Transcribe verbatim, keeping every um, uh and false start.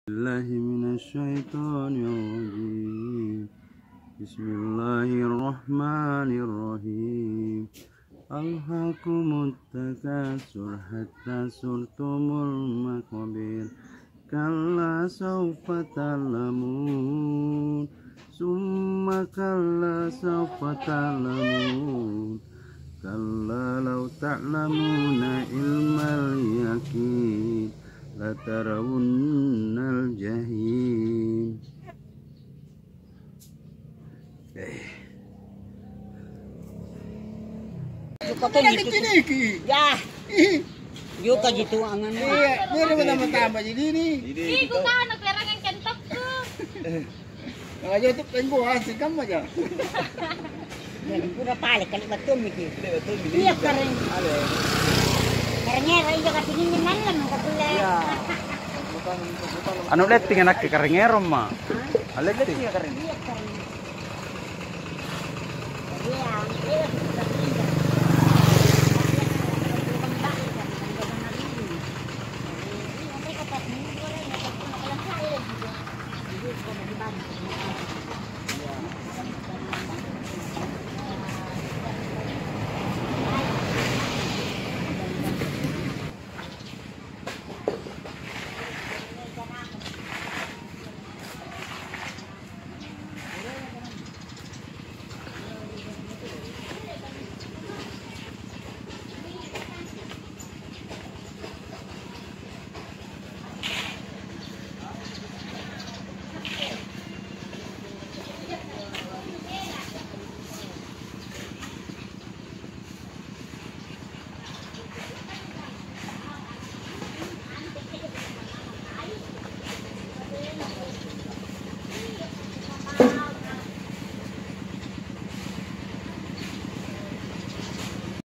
Billahi minasyaitonir rajim. Bismillahirrahmanirrahim. Alhaakumut takatsur hatta zurtumul maqabir. Kalla sawfa ta'lamun. Summa kalla sawfa ta'lamun. Kalla law ta'lamuna ilmal yaqin latarawunnal jahim. Yuka tiniki. Ya. Yuka gitu angan. Iya, ini mana tambah jadi ini. Ih, gua kan naglarangan kentok ko. Aja itu tenggo asik kamu aja. Yan pura pale kali betul miki. Iya karen. Karenya raja katingin nan lang kapula. Iya. Ano ulit tingnan nak karengerom ma. Alit Iya keren. Iya karen. Iya.